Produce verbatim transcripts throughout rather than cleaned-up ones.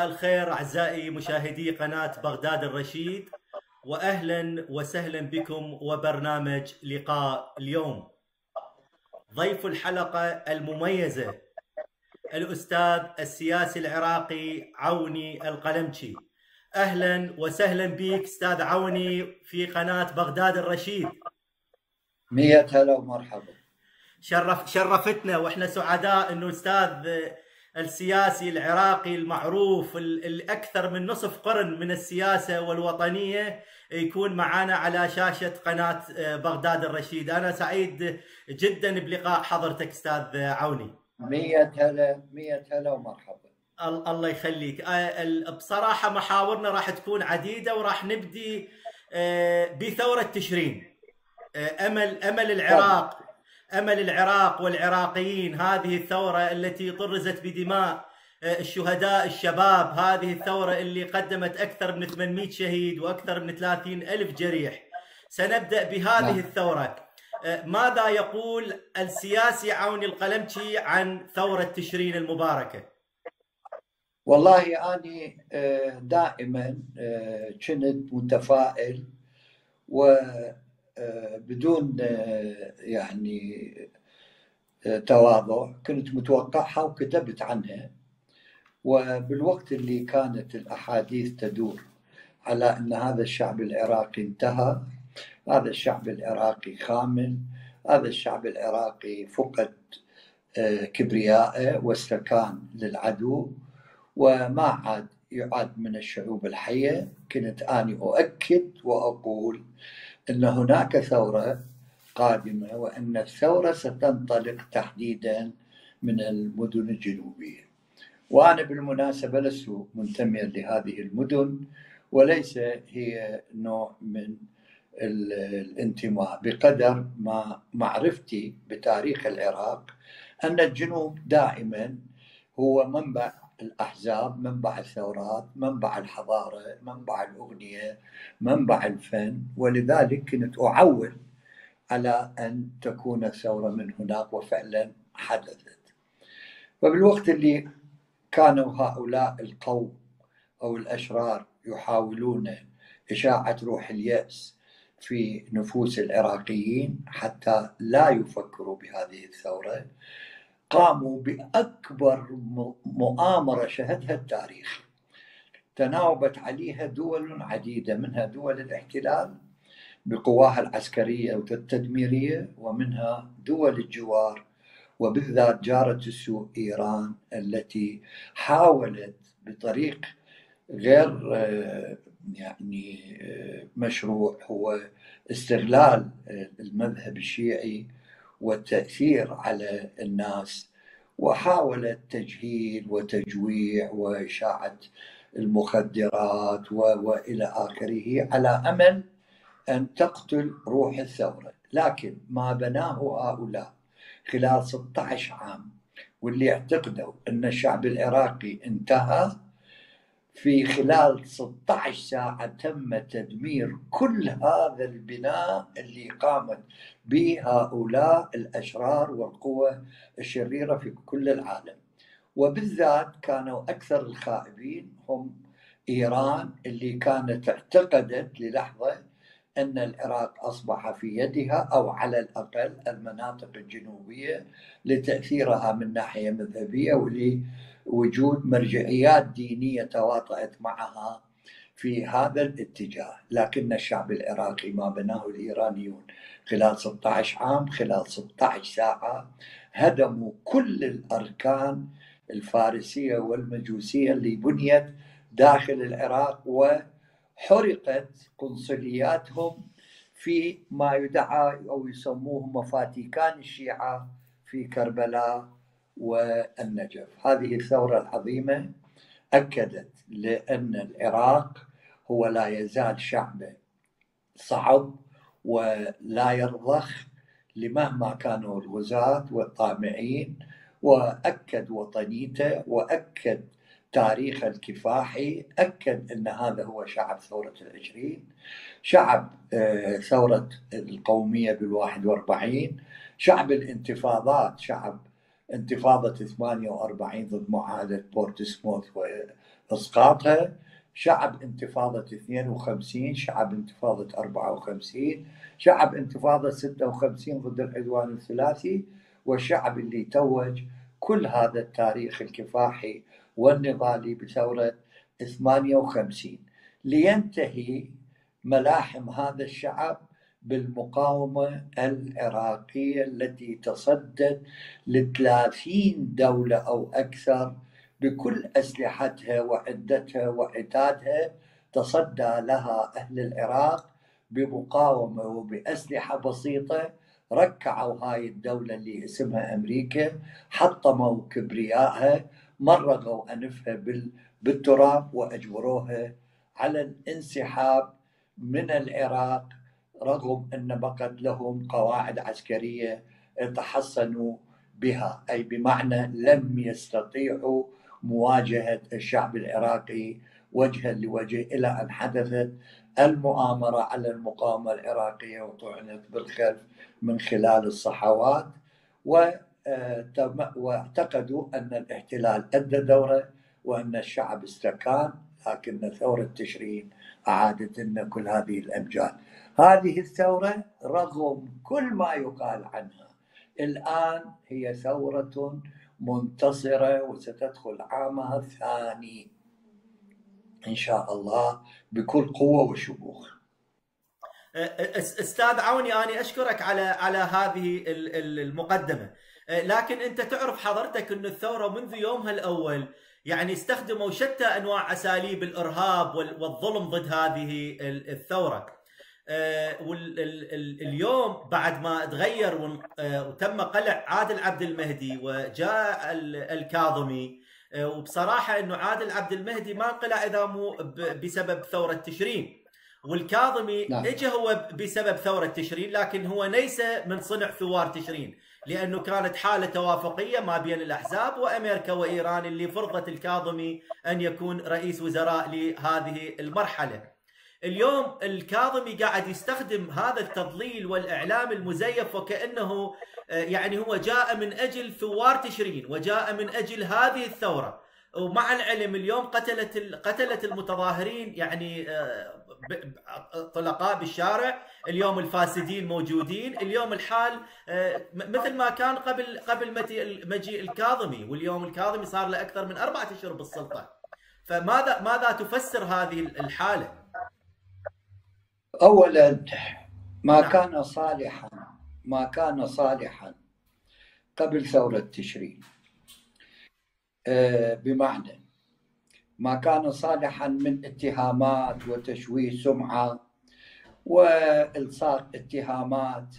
مساء الخير أعزائي مشاهدي قناة بغداد الرشيد، وأهلا وسهلا بكم وبرنامج لقاء اليوم. ضيف الحلقة المميزة الأستاذ السياسي العراقي عوني القلمشي. أهلا وسهلا بك أستاذ عوني في قناة بغداد الرشيد. مية هلا ومرحبا. شرف شرفتنا واحنا سعداء انه استاذ السياسي العراقي المعروف الاكثر من نصف قرن من السياسه والوطنيه يكون معنا على شاشه قناه بغداد الرشيد. انا سعيد جدا بلقاء حضرتك استاذ عوني. مية هلا مية هلا ومرحبا. الله يخليك. بصراحه محاورنا راح تكون عديده وراح نبدي بثوره تشرين. امل امل العراق أمل العراق والعراقيين، هذه الثورة التي طرزت بدماء الشهداء الشباب، هذه الثورة اللي قدمت أكثر من ثمانمئة شهيد وأكثر من ثلاثين ألف جريح. سنبدأ بهذه الثورة. ماذا يقول السياسي عوني القلمشي عن ثورة تشرين المباركة؟ والله أنا دائما كنت متفائل و بدون يعني تواضع، كنت متوقعها وكتبت عنها. وبالوقت اللي كانت الأحاديث تدور على أن هذا الشعب العراقي انتهى، هذا الشعب العراقي خامل، هذا الشعب العراقي فقد كبرياءه واستكان للعدو وما عاد يعد من الشعوب الحية، كنت أنا أؤكد وأقول أن هناك ثورة قادمة، وأن الثورة ستنطلق تحديدا من المدن الجنوبية. وأنا بالمناسبة لست منتميا لهذه المدن، وليس هي نوع من الانتماء بقدر ما معرفتي بتاريخ العراق أن الجنوب دائما هو منبع الأحزاب، منبع الثورات، منبع الحضارة، منبع الأغنية، منبع الفن. ولذلك كنت أعول على أن تكون الثورة من هناك، وفعلا حدثت. وبالوقت اللي كانوا هؤلاء القوم أو الأشرار يحاولون إشاعة روح اليأس في نفوس العراقيين حتى لا يفكروا بهذه الثورة، قاموا بأكبر مؤامرة شهدها التاريخ، تناوبت عليها دول عديدة، منها دول الاحتلال بقواها العسكرية والتدميرية، ومنها دول الجوار، وبالذات جارة السوء إيران التي حاولت بطريق غير يعني مشروع هو استغلال المذهب الشيعي والتأثير على الناس، وحاولت تجهيل وتجويع وإشاعة المخدرات وإلى آخره على أمل أن تقتل روح الثورة. لكن ما بناه هؤلاء خلال ستة عشر عام، واللي اعتقدوا أن الشعب العراقي انتهى، في خلال ستة عشر ساعة تم تدمير كل هذا البناء اللي قامت به هؤلاء الأشرار والقوى الشريرة في كل العالم. وبالذات كانوا أكثر الخائبين هم إيران، اللي كانت اعتقدت للحظة أن العراق أصبح في يدها، أو على الأقل المناطق الجنوبية، لتأثيرها من ناحية مذهبية ولوجود مرجعيات دينية تواطأت معها في هذا الاتجاه. لكن الشعب العراقي ما بناه الإيرانيون خلال ستة عشر عام، خلال ستة عشر ساعة هدموا كل الأركان الفارسية والمجوسية اللي بنيت داخل العراق، وحرقت قنصلياتهم في ما يدعى أو يسموه مفاتيكان الشيعة في كربلاء والنجف. هذه الثورة العظيمة أكدت لأن العراق هو لا يزال شعب صعب ولا يرضخ لمهما كانوا الغزاة والطامعين، وأكد وطنيته، وأكد تاريخ الكفاحي، أكد أن هذا هو شعب ثورة العشرين، شعب ثورة القومية بالواحد واربعين، شعب الانتفاضات، شعب انتفاضة ثمانية وأربعين ضد معاهدة بورتسموث إسقاطها، شعب انتفاضة اثنين وخمسين، شعب انتفاضة أربعة وخمسين، شعب انتفاضة ستة وخمسين ضد العدوان الثلاثي، والشعب اللي توج كل هذا التاريخ الكفاحي والنضالي بثورة ثمانية وخمسين، لينتهي ملاحم هذا الشعب بالمقاومة العراقية التي تصدت لثلاثين دولة أو أكثر بكل أسلحتها وعدتها وعتادها، تصدى لها أهل العراق بمقاومة وبأسلحة بسيطة. ركعوا هاي الدولة اللي اسمها أمريكا، حطموا كبريائها، مرغوا أنفها بالتراب وأجبروها على الانسحاب من العراق، رغم أن بقت لهم قواعد عسكرية تحصنوا بها، أي بمعنى لم يستطيعوا مواجهة الشعب العراقي وجها لوجه، إلى أن حدثت المؤامرة على المقاومة العراقية وطعنت بالخلف من خلال الصحوات، واعتقدوا أن الاحتلال أدى دوره وأن الشعب استكان، لكن ثورة تشرين أعادت لنا كل هذه الأمجاد. هذه الثورة رغم كل ما يقال عنها الآن هي ثورة منتصرة، وستدخل عامها الثاني إن شاء الله بكل قوة وشموخ. أستاذ عوني، أنا أشكرك على على هذه المقدمة، لكن أنت تعرف حضرتك أن الثورة منذ يومها الأول يعني استخدموا شتى أنواع أساليب الإرهاب والظلم ضد هذه الثورة. واليوم بعد ما تغير وتم قلع عادل عبد المهدي وجاء الكاظمي، وبصراحة أنه عادل عبد المهدي ما انقلع إذا مو بسبب ثورة تشرين، والكاظمي نعم. اجى هو بسبب ثورة تشرين، لكن هو ليس من صنع ثوار تشرين، لأنه كانت حالة توافقية ما بين الأحزاب وأمريكا وإيران اللي فرضت الكاظمي أن يكون رئيس وزراء لهذه المرحلة. اليوم الكاظمي قاعد يستخدم هذا التضليل والإعلام المزيف وكأنه يعني هو جاء من أجل ثوار تشرين وجاء من أجل هذه الثورة، ومع العلم اليوم قتلت قتلت المتظاهرين يعني طلقاء بالشارع، اليوم الفاسدين موجودين، اليوم الحال مثل ما كان قبل قبل مجيء الكاظمي، واليوم الكاظمي صار له أكثر من أربعة أشهر بالسلطة. فماذا ماذا تفسر هذه الحالة؟ أولا ما نعم. كان صالحا ما كان صالحا قبل ثورة تشرين، بمعنى ما كان صالحا من اتهامات وتشويه سمعة وإلصاق اتهامات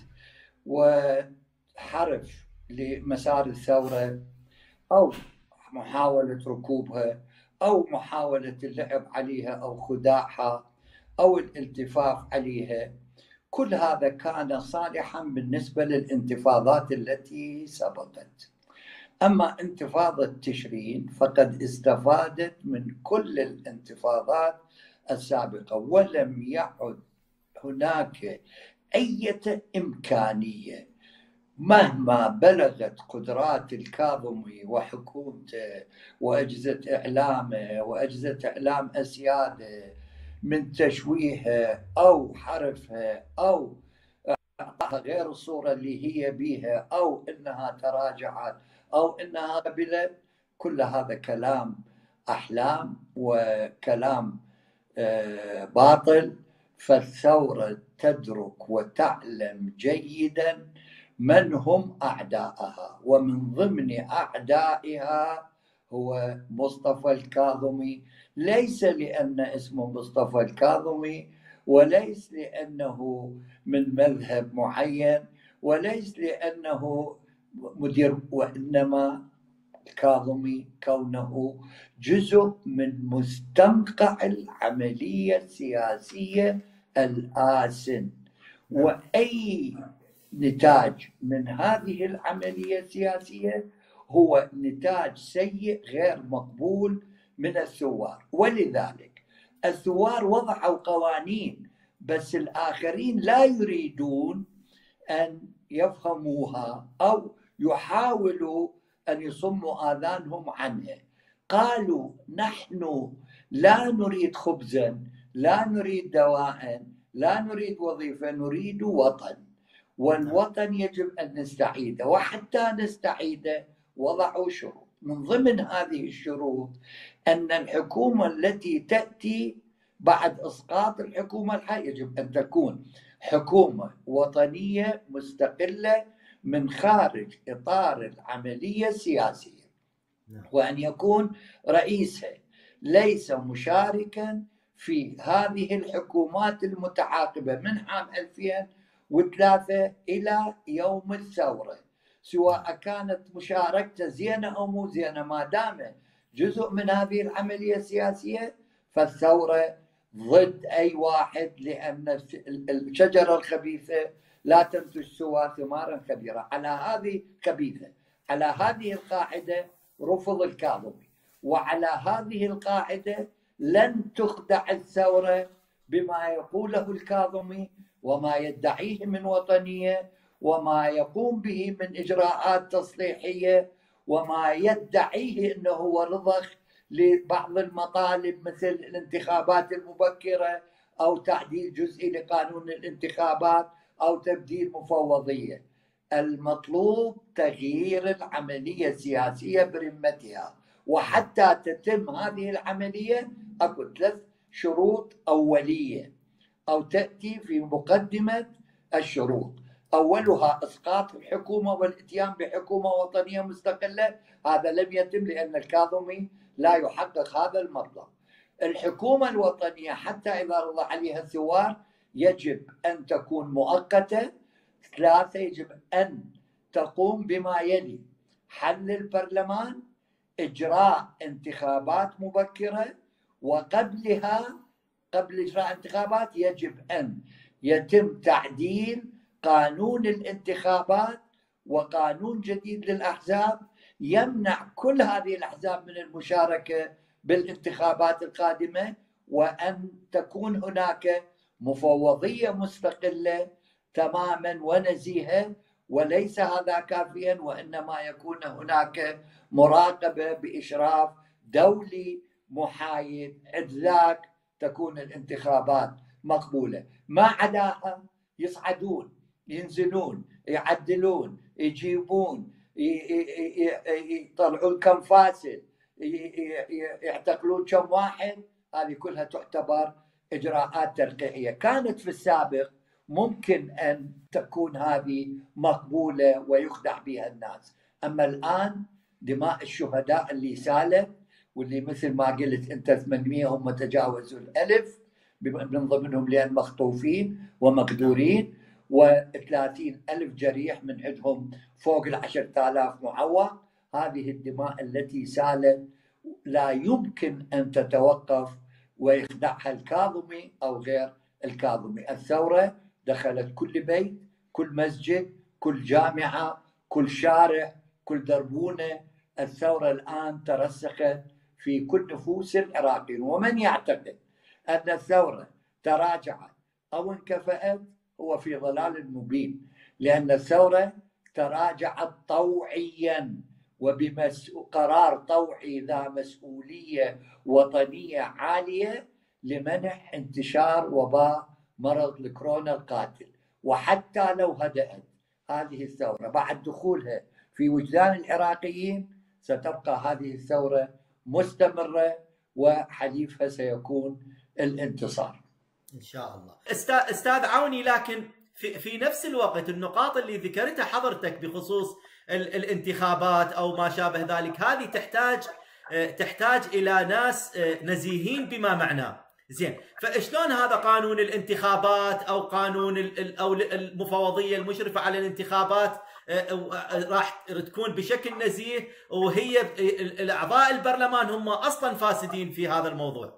وحرف لمسار الثورة، أو محاولة ركوبها، أو محاولة اللعب عليها أو خداعها أو الالتفاف عليها. كل هذا كان صالحا بالنسبة للانتفاضات التي سبقت. أما انتفاضة تشرين فقد استفادت من كل الانتفاضات السابقة، ولم يعد هناك أي إمكانية مهما بلغت قدرات الكاظمي وحكومته وأجهزة إعلامه وأجهزة إعلام أسياده من تشويهها أو حرفها أو غير الصورة اللي هي بيها، أو إنها تراجعت أو إنها قبلت، كل هذا كلام أحلام وكلام باطل. فالثورة تدرك وتعلم جيدا من هم أعدائها، ومن ضمن أعدائها هو مصطفى الكاظمي، ليس لأن اسمه مصطفى الكاظمي، وليس لأنه من مذهب معين، وليس لأنه مدير، وإنما الكاظمي كونه جزء من مستنقع العملية السياسية الآسن، وأي نتاج من هذه العملية السياسية هو نتاج سيء غير مقبول من الثوار. ولذلك الثوار وضعوا قوانين، بس الآخرين لا يريدون أن يفهموها أو يحاولوا أن يصموا آذانهم عنها. قالوا نحن لا نريد خبزا، لا نريد دواء، لا نريد وظيفة، نريد وطن، والوطن يجب أن نستعيده، وحتى نستعيده وضعوا شروط. من ضمن هذه الشروط أن الحكومة التي تأتي بعد إسقاط الحكومة الحالية يجب أن تكون حكومة وطنية مستقلة من خارج إطار العملية السياسية، وأن يكون رئيسها ليس مشاركا في هذه الحكومات المتعاقبة من عام ألفين وثلاثة إلى يوم الثورة، سواء كانت مشاركته زينة أو مو زينة، ما دام جزء من هذه العملية السياسية فالثورة ضد أي واحد، لأن الشجرة الخبيثة لا تنتج سوى ثمارا كبيرة. على هذه خبيثة، على هذه القاعدة رفض الكاظمي، وعلى هذه القاعدة لن تخدع الثورة بما يقوله الكاظمي وما يدعيه من وطنية وما يقوم به من إجراءات تصليحية وما يدعيه أنه هو رضخ لبعض المطالب مثل الانتخابات المبكرة أو تعديل جزئي لقانون الانتخابات أو تبديل مفوضية. المطلوب تغيير العملية السياسية برمتها، وحتى تتم هذه العملية أكو ثلاث شروط أولية أو تأتي في مقدمة الشروط. أولها إسقاط الحكومة والإتيان بحكومة وطنية مستقلة، هذا لم يتم لأن الكاظمي لا يحقق هذا المطلب. الحكومة الوطنية حتى إذا رضى عليها الثوار يجب أن تكون مؤقتة. ثلاثة، يجب أن تقوم بما يلي: حل البرلمان، إجراء انتخابات مبكرة، وقبلها قبل إجراء انتخابات يجب أن يتم تعديل قانون الانتخابات وقانون جديد للأحزاب يمنع كل هذه الأحزاب من المشاركة بالانتخابات القادمة، وأن تكون هناك مفوضية مستقلة تماما ونزيهة. وليس هذا كافيا، وإنما يكون هناك مراقبة بإشراف دولي محايد، إذ تكون الانتخابات مقبولة. ما عداها يصعدون ينزلون يعدلون يجيبون يطلعون كم فاسد يعتقلون كم واحد، هذه كلها تعتبر إجراءات ترقيعية. كانت في السابق ممكن أن تكون هذه مقبولة ويخدع بها الناس، أما الآن دماء الشهداء اللي سالت، واللي مثل ما قلت أنت ثمانمئة هم تجاوزوا الألف من ضمنهم لأن مخطوفين ومقدورين، وثلاثين ألف جريح من عندهم فوق العشرة آلاف معوق. هذه الدماء التي سالت لا يمكن أن تتوقف ويخدعها الكاظمي أو غير الكاظمي. الثورة دخلت كل بيت، كل مسجد، كل جامعة، كل شارع، كل دربونة. الثورة الآن ترسخت في كل نفوس العراقيين، ومن يعتقد أن الثورة تراجعت أو انكفأت هو في ضلال مبين، لأن الثورة تراجعت طوعيا وبقرار طوعي ذا مسؤولية وطنية عالية لمنع انتشار وباء مرض الكورونا القاتل. وحتى لو هدأت هذه الثورة بعد دخولها في وجدان العراقيين ستبقى هذه الثورة مستمرة وحليفها سيكون الانتصار إن شاء الله. أستاذ عوني، لكن في, في نفس الوقت النقاط اللي ذكرتها حضرتك بخصوص الانتخابات أو ما شابه ذلك، هذه تحتاج تحتاج إلى ناس نزيهين بما معناه. زين، فشلون هذا قانون الانتخابات أو قانون أو المفوضية المشرفة على الانتخابات راح تكون بشكل نزيه وهي الأعضاء البرلمان هم أصلا فاسدين في هذا الموضوع؟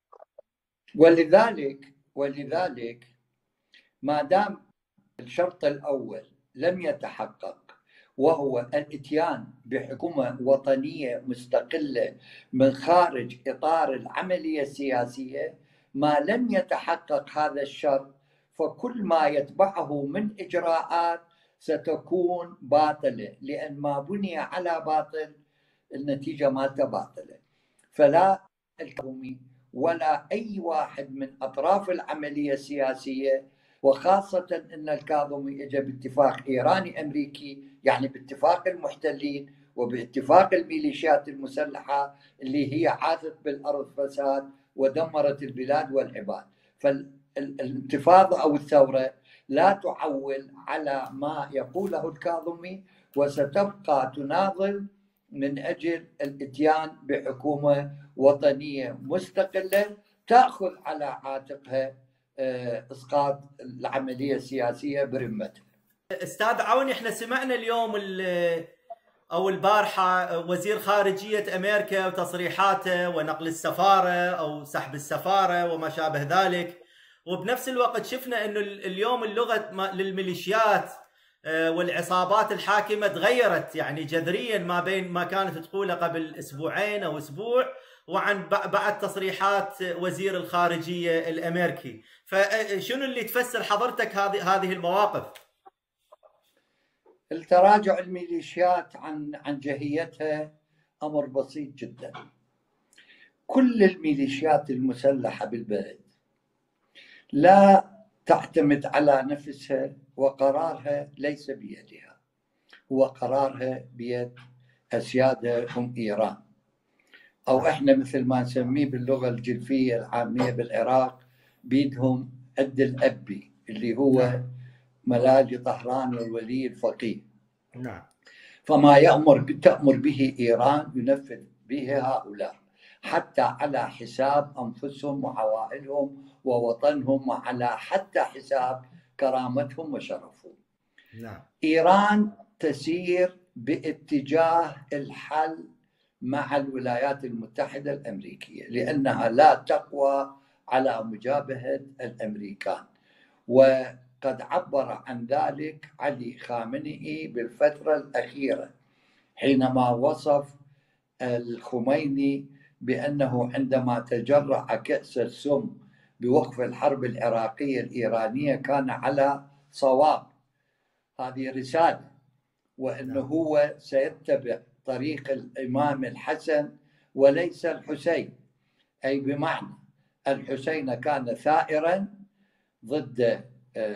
ولذلك ولذلك ما دام الشرط الأول لم يتحقق، وهو الاتيان بحكومة وطنية مستقلة من خارج إطار العملية السياسية، ما لم يتحقق هذا الشرط فكل ما يتبعه من إجراءات ستكون باطلة، لأن ما بني على باطل النتيجة مالته باطلة. فلا الكاظمي ولا أي واحد من أطراف العملية السياسية، وخاصة أن الكاظمي اجى باتفاق إيراني أمريكي، يعني باتفاق المحتلين وباتفاق الميليشيات المسلحة اللي هي عاثت بالأرض فساد ودمرت البلاد والعباد. فالانتفاضة أو الثورة لا تعول على ما يقوله الكاظمي، وستبقى تناضل من أجل الإتيان بحكومة وطنية مستقلة تأخذ على عاتقها إسقاط العملية السياسية برمتها. أستاذ عوني، احنا سمعنا اليوم أو البارحة وزير خارجية أمريكا وتصريحاته ونقل السفارة أو سحب السفارة وما شابه ذلك، وبنفس الوقت شفنا أنه اليوم اللغة للميليشيات والعصابات الحاكمة تغيرت يعني جذريا ما بين ما كانت تقوله قبل أسبوعين أو أسبوع وعن بعد تصريحات وزير الخارجية الأمريكي. فشنو اللي تفسر حضرتك هذه هذه المواقف؟ التراجع الميليشيات عن عن جهيتها أمر بسيط جدا. كل الميليشيات المسلحة بالبلد لا تعتمد على نفسها، وقرارها ليس بيدها، هو قرارها بيد أسيادها هم إيران، أو إحنا مثل ما نسميه باللغة الجلفية العامية بالعراق بيدهم قد الأبي اللي هو ملاذ طهران والولي الفقيه. نعم. فما يأمر تأمر به إيران ينفذ به هؤلاء، حتى على حساب أنفسهم وعوائلهم ووطنهم، وعلى حتى حساب كرامتهم وشرفهم. نعم. إيران تسير باتجاه الحل مع الولايات المتحدة الأمريكية، لأنها لا تقوى على مجابهة الأمريكان، وقد عبر عن ذلك علي خامنئي بالفترة الأخيرة حينما وصف الخميني بأنه عندما تجرع كأس السم بوقف الحرب العراقية الإيرانية كان على صواب. هذه رسالة، وأنه هو سيتبع طريق الإمام الحسن وليس الحسين، أي بمعنى الحسين كان ثائرا ضد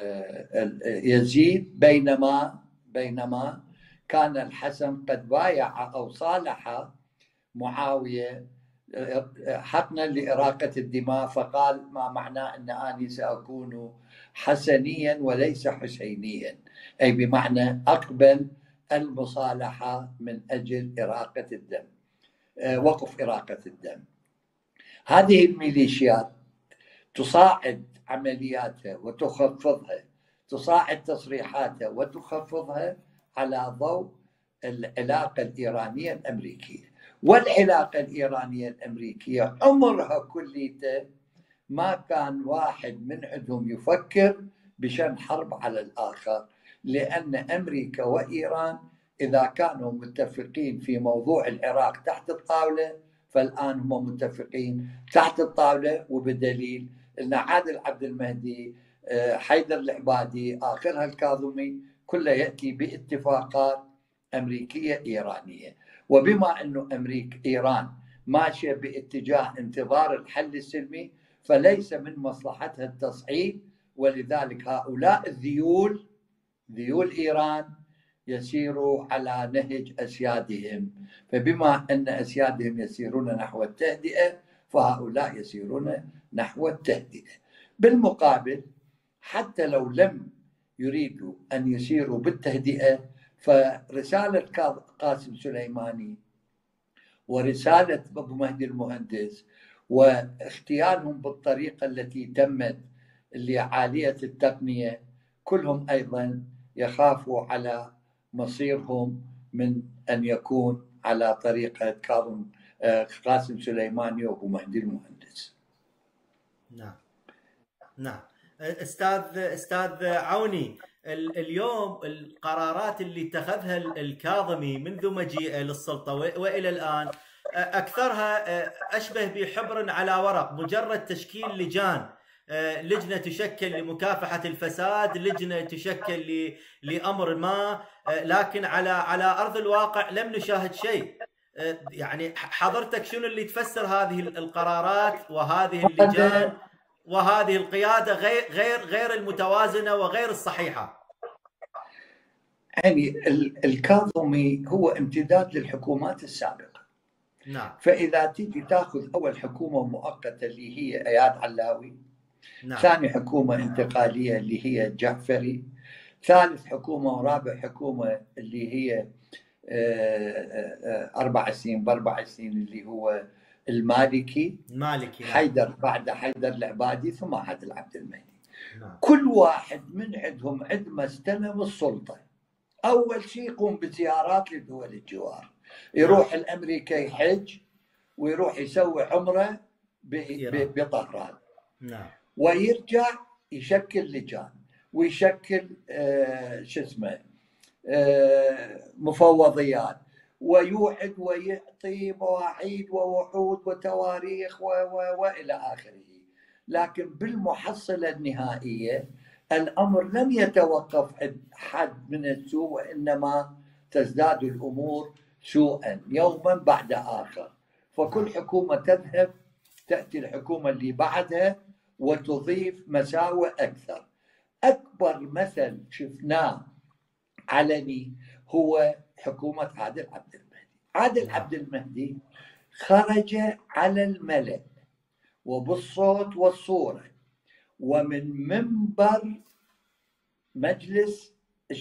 يزيد، بينما بينما كان الحسن قد بايع أو صالح معاوية حقنا لإراقة الدماء، فقال ما معناه أن أني سأكون حسنيا وليس حسينيا، أي بمعنى أقبل المصالحة من أجل إراقة الدم، وقف إراقة الدم. هذه الميليشيات تصاعد عملياتها وتخفضها، تصاعد تصريحاتها وتخفضها على ضوء العلاقة الإيرانية الأمريكية. والعلاقة الإيرانية الأمريكية عمرها كليته ما كان واحد من عندهم يفكر بشن حرب على الآخر، لأن أمريكا وإيران إذا كانوا متفقين في موضوع العراق تحت الطاولة فالآن هم متفقين تحت الطاولة، وبدليل أن عادل عبد المهدي، حيدر العبادي، آخرها الكاظمي، كله يأتي باتفاقات أمريكية إيرانية. وبما أنه أمريكا إيران ماشية باتجاه انتظار الحل السلمي فليس من مصلحتها التصعيد، ولذلك هؤلاء الذيول ذيول إيران يسيروا على نهج أسيادهم، فبما أن أسيادهم يسيرون نحو التهدئة فهؤلاء يسيرون نحو التهدئة. بالمقابل حتى لو لم يريدوا أن يسيروا بالتهدئة، فرسالة قاسم سليماني ورسالة أبو مهدي المهندس واختيارهم بالطريقة التي تمت اللي عالية التقنية، كلهم أيضا يخافوا على مصيرهم من أن يكون على طريقة كاظم قاسم سليماني وأبو مهدي المهندس. نعم نعم. أستاذ أستاذ عوني، اليوم القرارات اللي اتخذها الكاظمي منذ مجيئه للسلطة وإلى الآن أكثرها أشبه بحبر على ورق، مجرد تشكيل لجان، لجنة تشكل لمكافحة الفساد، لجنة تشكل لأمر ما، لكن على على أرض الواقع لم نشاهد شيء. يعني حضرتك شنو اللي تفسر هذه القرارات وهذه اللجان وهذه القياده غير غير غير المتوازنه وغير الصحيحه؟ يعني الكاظمي هو امتداد للحكومات السابقه. نعم. فاذا تيجي تاخذ اول حكومه مؤقته اللي هي اياد علاوي، نعم. ثاني حكومه انتقاليه اللي هي الجعفري، ثالث حكومه ورابع حكومه اللي هي اربع سنين باربع سنين اللي هو المالكي المالكي نعم. حيدر، بعد حيدر العبادي، ثم عادل عبد المهدي. نعم. كل واحد من عندهم عندما استلم السلطه اول شيء يقوم بزيارات لدول الجوار، يروح نعم. الامريكا يحج ويروح يسوي عمره بطهران. نعم. ويرجع يشكل لجان ويشكل آه شو اسمه آه مفوضيات، ويوعد ويعطي مواعيد ووعود وتواريخ و و والى اخره. لكن بالمحصله النهائيه الامر لم يتوقف حد من السوء، وانما تزداد الامور سوءا يوما بعد اخر. فكل حكومه تذهب تاتي الحكومه اللي بعدها وتضيف مساوئ اكثر. اكبر مثل شفناه علني هو حكومه عادل عبد المهدي. عادل عبد المهدي خرج على الملأ وبالصوت والصوره ومن منبر مجلس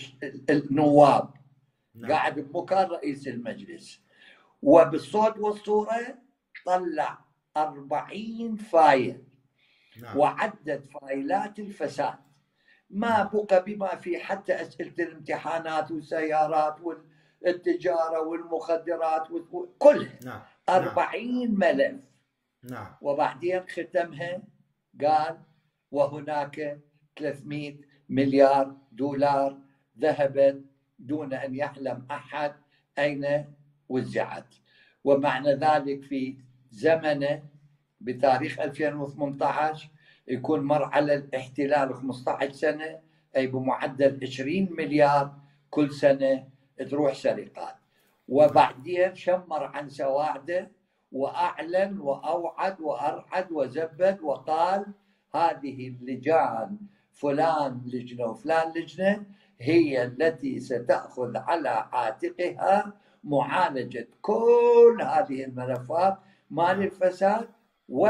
النواب، نعم. قاعد بمكان رئيس المجلس، وبالصوت والصوره طلع أربعين فايل، نعم. وعدد فايلات الفساد ما بقى بما في حتى اسئله الامتحانات والسيارات والتجاره والمخدرات كلها، نعم. أربعين ملف، نعم. وبعدين ختمها قال وهناك ثلاثمئة مليار دولار ذهبت دون أن يعلم أحد أين وزعت. ومعنى ذلك في زمنه بتاريخ ألفين وثمانية عشر يكون مر على الاحتلال خمسة عشر سنة، أي بمعدل عشرين مليار كل سنة تروح سرقات. وبعدين شمر عن سواعده وأعلن وأوعد وأرعد وزبد وقال هذه اللجان فلان لجنة وفلان لجنة هي التي ستأخذ على عاتقها معالجة كل هذه الملفات مال الفساد، و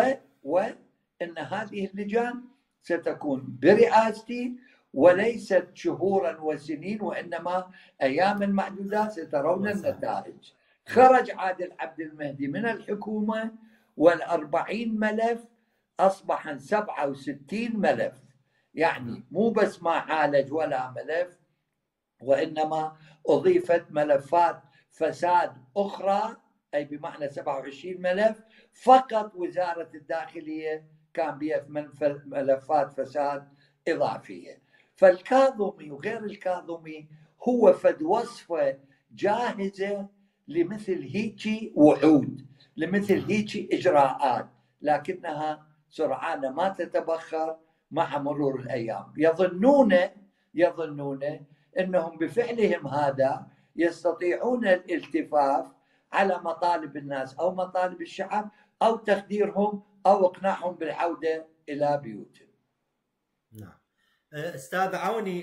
وأن هذه اللجان ستكون برئاستي وليست شهورا وسنين وإنما أياما معدودات سترون النتائج. خرج عادل عبد المهدي من الحكومة والأربعين ملف أصبح سبعة وستين ملف، يعني مو بس ما عالج ولا ملف وإنما أضيفت ملفات فساد أخرى، أي بمعنى سبعة وعشرين ملف. فقط وزارة الداخلية كان بها ملفات فساد إضافية. فالكاظمي وغير الكاظمي هو فد وصفة جاهزة لمثل هيك وعود، لمثل هيك إجراءات، لكنها سرعان ما تتبخر مع مرور الأيام. يظنون يظنون أنهم بفعلهم هذا يستطيعون الالتفاف على مطالب الناس أو مطالب الشعب أو تخديرهم أو إقناعهم بالعودة إلى بيوتهم. نعم. أستاذ عوني،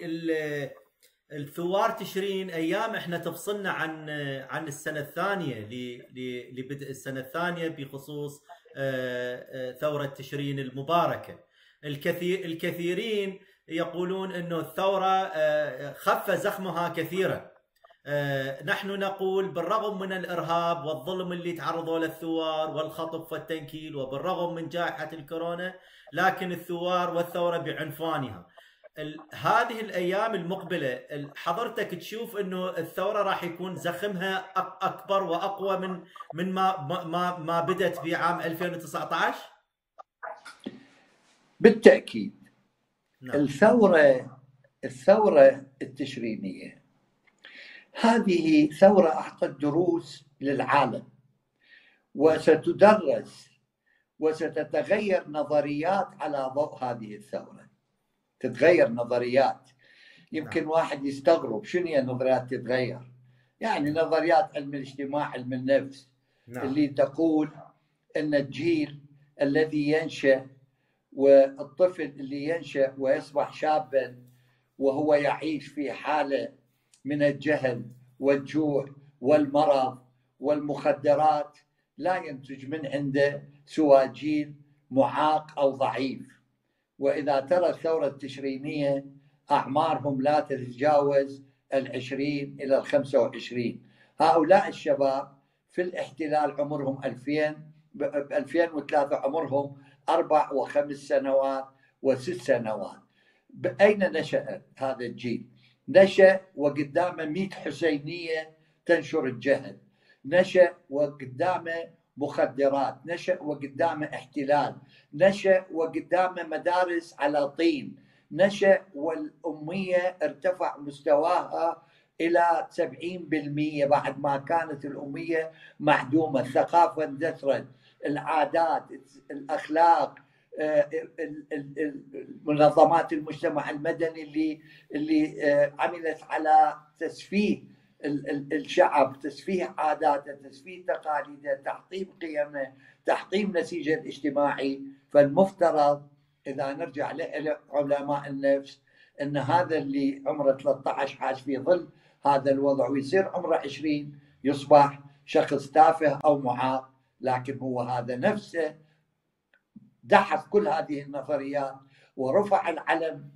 الثوار تشرين أيام إحنا تفصلنا عن عن السنة الثانية لبدء السنة الثانية بخصوص ثورة تشرين المباركة. الكثير الكثيرين يقولون أنه الثورة خف زخمها كثيرا. نحن نقول بالرغم من الإرهاب والظلم اللي تعرضوا له الثوار والخطف والتنكيل وبالرغم من جائحة الكورونا، لكن الثوار والثورة بعنفوانها. هذه الأيام المقبلة حضرتك تشوف أنه الثورة راح يكون زخمها أكبر وأقوى من من ما ما ما بدت في عام ألفين وتسعة عشر؟ بالتأكيد. نعم. الثورة الثورة التشرينية هذه ثورة أعطت دروس للعالم وستدرس وستتغير نظريات على ضوء هذه الثورة. تتغير نظريات، يمكن نعم. واحد يستغرب شنو هي النظريات تتغير؟ يعني نظريات علم الاجتماع، علم النفس، نعم. اللي تقول أن الجيل الذي ينشأ والطفل اللي ينشأ ويصبح شابا وهو يعيش في حالة من الجهل والجوع والمرض والمخدرات لا ينتج من عنده سوى جيل معاق أو ضعيف. وإذا ترى الثورة التشرينية أعمارهم لا تتجاوز العشرين إلى الخمسة وعشرين. هؤلاء الشباب في الاحتلال عمرهم ألفين ألفين وثلاثة عمرهم أربع وخمس سنوات وست سنوات. أين نشأ هذا الجيل؟ نشأ وقدامه مئة حسينية تنشر الجهل، نشأ وقدامه مخدرات، نشأ وقدامه احتلال، نشأ وقدامه مدارس على طين، نشأ والأمية ارتفع مستواها إلى سبعين بالمئة بعد ما كانت الأمية معدومة. الثقافة اندثرت، العادات، الأخلاق، منظمات المجتمع المدني اللي اللي عملت على تسفيه الشعب، تسفيه عاداته، تسفيه تقاليده، تحطيم قيمه، تحطيم نسيجه الاجتماعي. فالمفترض إذا نرجع لعلماء النفس أن هذا اللي عمره ثلاثة عشر عاش في ظل هذا الوضع ويصير عمره عشرين يصبح شخص تافه أو معاق، لكن هو هذا نفسه دحف كل هذه النظريات ورفع العلم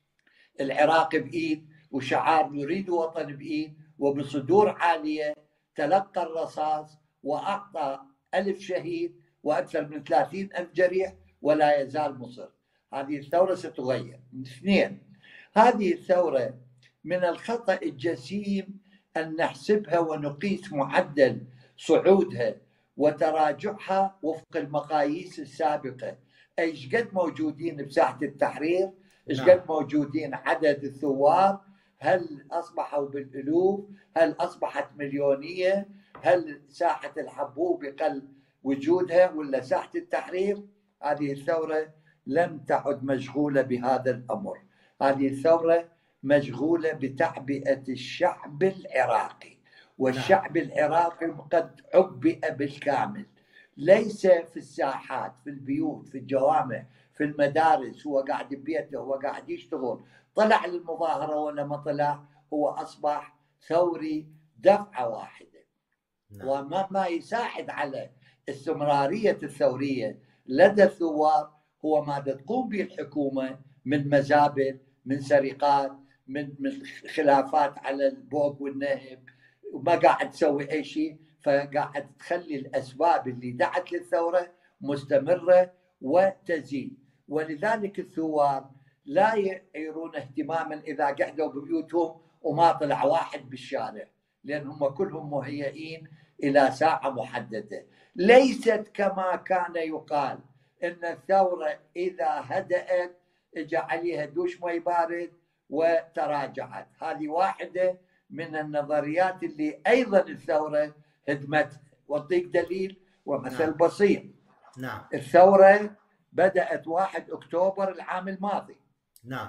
العراقي بإيد وشعار نريد وطن بإيد وبصدور عالية، تلقى الرصاص وأعطى ألف شهيد وأكثر من ثلاثين ألف جريح ولا يزال مصر. هذه الثورة ستغير. اثنين، هذه الثورة من الخطأ الجسيم أن نحسبها ونقيس معدل صعودها وتراجعها وفق المقاييس السابقة. ايش قد موجودين بساحة التحرير، ايش قد موجودين عدد الثوار، هل اصبحوا بالالوف، هل اصبحت مليونية، هل ساحة الحبوب قل وجودها ولا ساحة التحرير. هذه الثورة لم تعد مشغولة بهذا الامر، هذه الثورة مشغولة بتعبئة الشعب العراقي، والشعب العراقي قد عبئ بالكامل، ليس في الساحات، في البيوت، في الجوامع، في المدارس. هو قاعد ببيته، هو قاعد يشتغل، طلع للمظاهرة ولا ما طلع، هو أصبح ثوري دفعة واحدة. نعم. وما يساعد على استمرارية الثورية لدى الثوار هو ما تقوم به الحكومة من مزابل، من سرقات، من من خلافات على البوق والنهب، وما قاعد تسوي أي شيء. فقاعد تخلي الأسباب اللي دعت للثورة مستمرة وتزيد. ولذلك الثوار لا يعيرون اهتماما إذا قعدوا ببيوتهم وما طلع واحد بالشارع، لأنهم كلهم مهيئين إلى ساعة محددة. ليست كما كان يقال إن الثورة إذا هدأت اجى عليها دوش مي بارد وتراجعت. هذه واحدة من النظريات اللي أيضا الثورة هدمتها. واعطيك دليل ومثل نعم. بسيط. نعم. الثورة بدأت واحد أكتوبر العام الماضي. نعم.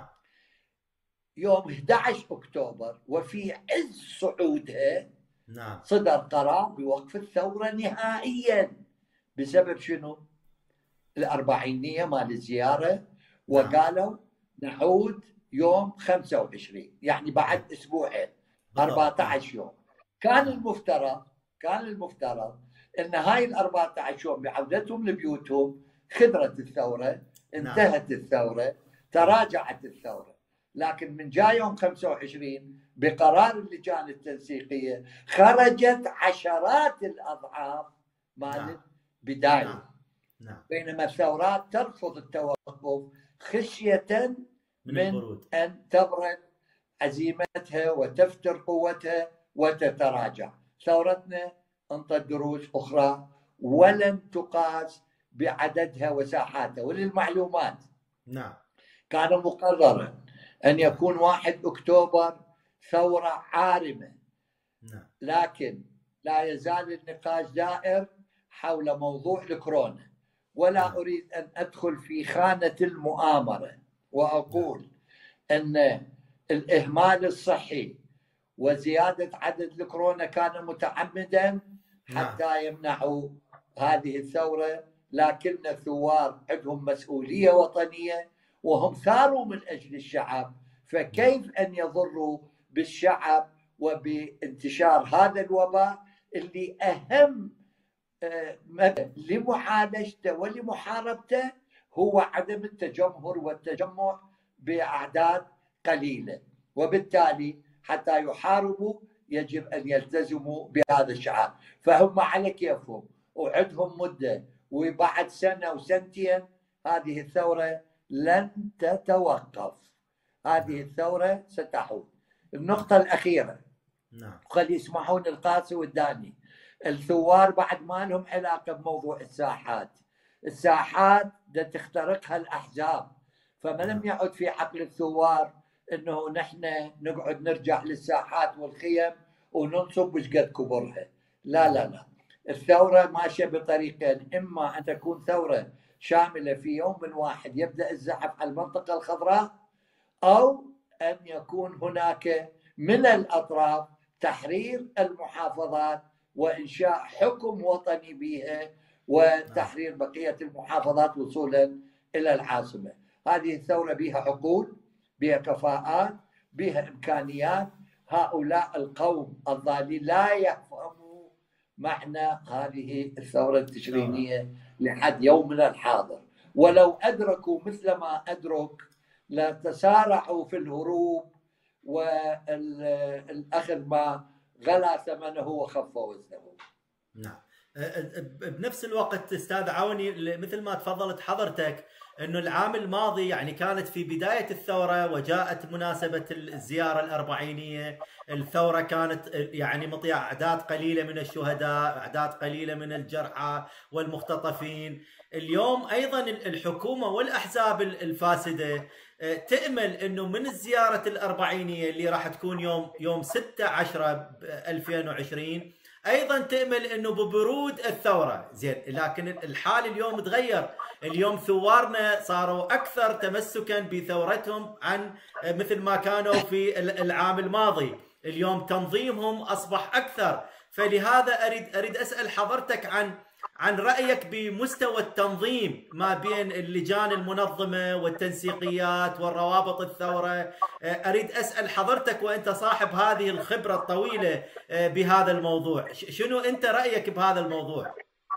يوم أحد عشر أكتوبر وفي عز صعودها نعم. صدر قرار بوقف الثورة نهائيا. بسبب شنو؟ الأربعينية مال الزيارة. وقالوا نعود يوم خمسة وعشرين، يعني بعد أسبوعين، أربعة عشر يوم. كان المفترض كان المفترض ان هاي ال أربعة عشر يوم بعودتهم لبيوتهم خضرت الثوره، انتهت الثوره، تراجعت الثوره. لكن من جاء يوم خمسة وعشرين بقرار اللجان التنسيقيه خرجت عشرات الاضعاف مال البدايه. بينما الثورات ترفض التوقف خشيه من, من ان تبرد عزيمتها وتفتر قوتها وتتراجع. ثورتنا انطت دروس أخرى ولن تقاس بعددها وساحاتها. وللمعلومات نعم كان مقررا أن يكون واحد أكتوبر ثورة عارمة. نعم. لكن لا يزال النقاش دائر حول موضوع الكورونا، ولا نعم. أريد أن أدخل في خانة المؤامرة وأقول نعم. أن الإهمال الصحي وزيادة عدد الكورونا كان متعمدا حتى يمنعوا هذه الثورة، لكن الثوار عندهم مسؤولية وطنية وهم ثاروا من أجل الشعب، فكيف أن يضروا بالشعب وبانتشار هذا الوباء اللي أهم لمعالجته ولمحاربته هو عدم التجمهر والتجمع بأعداد قليلة، وبالتالي حتى يحاربوا يجب أن يلتزموا بهذا الشعار. فهم على كيفهم وعندهم مدة، وبعد سنة وسنتين هذه الثورة لن تتوقف، هذه الثورة ستعود. النقطة الأخيرة، نعم، قد يسمحون القاسي والداني، الثوار بعد ما لهم علاقة بموضوع الساحات، الساحات دا تخترقها الأحزاب، فما لم يعد في عقل الثوار انه نحن نقعد نرجع للساحات والخيم وننصب وش قد كبرها. لا لا لا، الثورة ماشية بطريقين، اما ان تكون ثورة شاملة في يوم واحد يبدأ الزحف على المنطقة الخضراء، او ان يكون هناك من الاطراف تحرير المحافظات وانشاء حكم وطني بها وتحرير بقية المحافظات وصولا الى العاصمة. هذه الثورة بها عقول، بها كفاءات، بها إمكانيات. هؤلاء القوم الضالين لا يفهموا معنى هذه الثورة التشرينية لحد يومنا الحاضر، ولو أدركوا مثل ما أدرك لتسارعوا في الهروب والأخذ ما غلا ثمنه وخف وزنه. نعم. بنفس الوقت استاذ عوني، مثل ما تفضلت حضرتك انه العام الماضي يعني كانت في بدايه الثوره وجاءت مناسبه الزياره الاربعينيه، الثوره كانت يعني مطيع اعداد قليله من الشهداء، اعداد قليله من الجرحى والمختطفين. اليوم ايضا الحكومه والاحزاب الفاسده تامل انه من الزياره الاربعينيه اللي راح تكون يوم يوم ستة عشرة ألفين وعشرين ايضا تامل انه ببرود الثوره زين، لكن الحال اليوم تغير. اليوم ثوارنا صاروا اكثر تمسكا بثورتهم عن مثل ما كانوا في العام الماضي، اليوم تنظيمهم اصبح اكثر. فلهذا اريد اريد اسال حضرتك عن عن رايك بمستوى التنظيم ما بين اللجان المنظمه والتنسيقيات والروابط الثوره. اريد اسال حضرتك وانت صاحب هذه الخبره الطويله بهذا الموضوع، شنو انت رايك بهذا الموضوع؟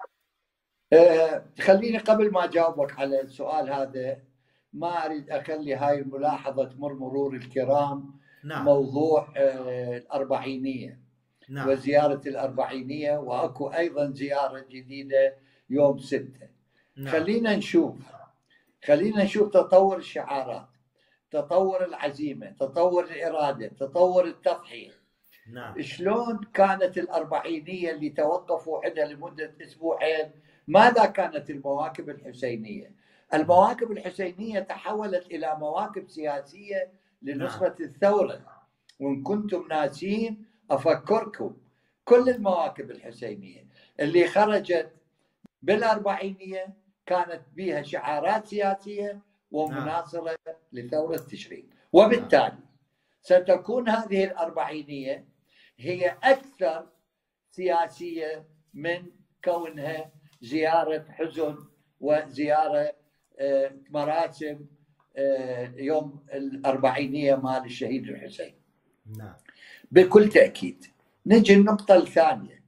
أه خليني قبل ما اجاوبك على السؤال هذا، ما اريد اخلي هاي الملاحظه تمر مرور الكرام. نعم. موضوع أه الاربعينيه. نعم. وزياره الاربعينيه، واكو ايضا زياره جديده يوم ستة. نعم. خلينا نشوف خلينا نشوف تطور الشعارات، تطور العزيمه، تطور الاراده، تطور التضحيه. نعم. شلون كانت الاربعينيه اللي توقفوا عندها لمده اسبوعين؟ ماذا كانت المواكب الحسينيه؟ المواكب الحسينيه تحولت الى مواكب سياسيه لنصره نعم. الثوره. وان كنتم ناسين افكركم، كل المواكب الحسينيه اللي خرجت بالاربعينيه كانت بها شعارات سياسيه ومناصره نعم. لثوره تشرين، وبالتالي نعم. ستكون هذه الاربعينيه هي اكثر سياسيه من كونها زياره حزن وزياره مراسم يوم الاربعينيه مال الشهيد الحسين. نعم. بكل تاكيد. نجي النقطه الثانيه،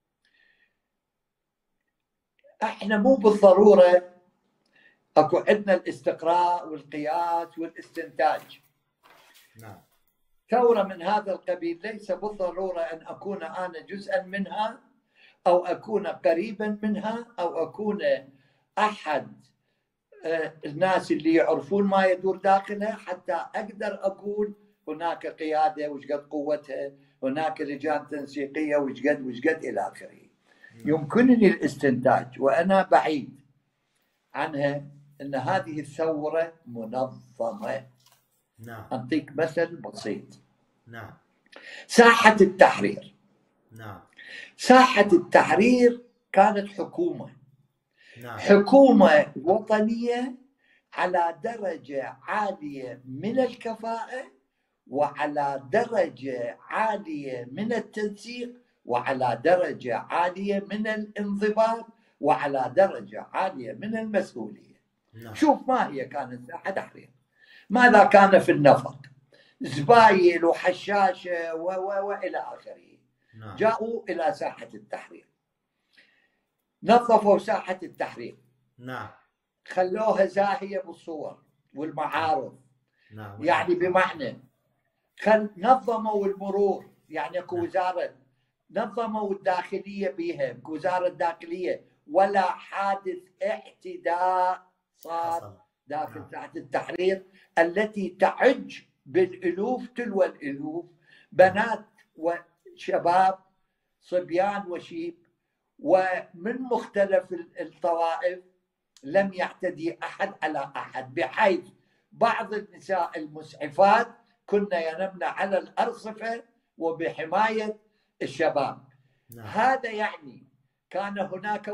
احنا مو بالضروره اكو عندنا الاستقراء والقياس والاستنتاج. نعم. ثوره من هذا القبيل ليس بالضروره ان اكون انا جزءا منها او اكون قريبا منها او اكون احد الناس اللي يعرفون ما يدور داخلها حتى اقدر اقول هناك قياده وش قد قوتها، هناك لجان تنسيقيه وش قد وش قد الى اخره. يمكنني الاستنتاج وانا بعيد عنها ان هذه الثوره منظمه. نعم. أعطيك مثل بسيط. نعم. ساحة التحرير. نعم. ساحة التحرير كانت حكومة. نعم. حكومة وطنية على درجة عالية من الكفاءة وعلى درجة عالية من التنسيق وعلى درجة عالية من الانضباط وعلى درجة عالية من المسؤولية. نعم. شوف ما هي كانت ساحة تحرير، ماذا كان في النفق، زبايل وحشاشة و و وإلى آخره. نعم. جاءوا إلى ساحة التحرير، نظفوا ساحة التحرير. نعم. خلوها زاهية بالصور والمعارض. نعم. يعني بمعنى خل نظموا المرور، يعني اكو نعم. وزارة نظموا الداخلية بها، وزارة الداخلية، ولا حادث اعتداء صار حصل. داخل نعم. ساحة التحرير التي تعج بالالوف تلو الالوف، بنات وشباب، صبيان وشيب، ومن مختلف الطوائف، لم يعتدي احد على احد، بحيث بعض النساء المسعفات كن ينمن على الارصفه وبحمايه الشباب. نعم. هذا يعني كان هناك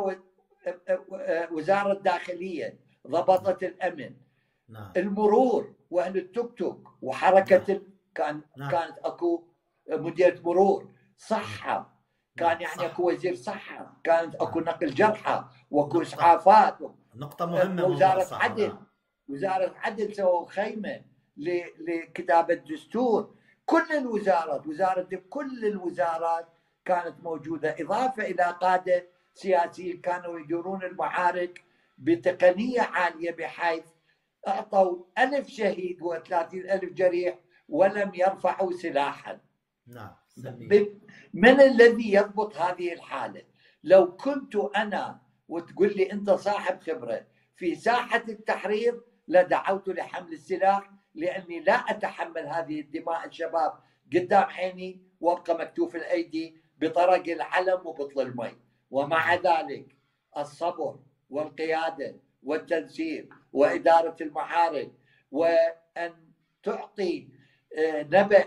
وزاره داخليه ضبطت الامن. نعم. المرور واهل التوك توك وحركه نعم. كان نعم. كانت اكو مديرة مرور. صحه كان نعم. يعني صح. اكو وزير صحه، كانت اكو نعم. نقل جرحى واكو نقطة. اسعافات. نقطة مهمة. وزاره الصحة. عدل نعم. وزاره عدل سووا خيمه لكتابه دستور. كل الوزارات وزاره كل الوزارات كانت موجوده، اضافه الى قاده سياسيين كانوا يديرون المعارك بتقنيه عاليه، بحيث اعطوا ألف شهيد وثلاثين ألف جريح ولم يرفعوا سلاحا. نعم. من الذي يضبط هذه الحاله؟ لو كنت انا وتقول لي انت صاحب خبره في ساحه التحرير لدعوت لحمل السلاح، لاني لا اتحمل هذه الدماء الشباب قدام عيني وابقى مكتوف الايدي بطرق العلم وبطل المي. ومع ذلك الصبر والقياده والتنسيق واداره المعارك، وان تعطي نبأ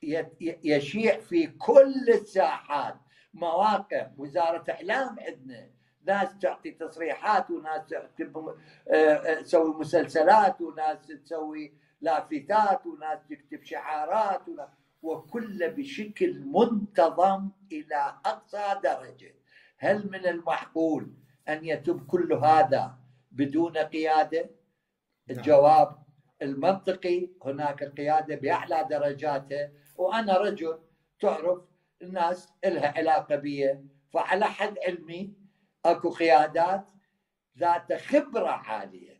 يشيع في كل الساحات، مواقع وزاره اعلام، عندنا ناس تعطي تصريحات وناس تسوي مسلسلات وناس تسوي لافتات وناس تكتب شعارات، وكل بشكل منتظم الى اقصى درجه. هل من المعقول ان يتم كل هذا بدون قياده؟ الجواب المنطقي هناك قياده باعلى درجاتها، وانا رجل تعرف الناس لها علاقه بي، فعلى حد علمي اكو قيادات ذات خبره عاليه،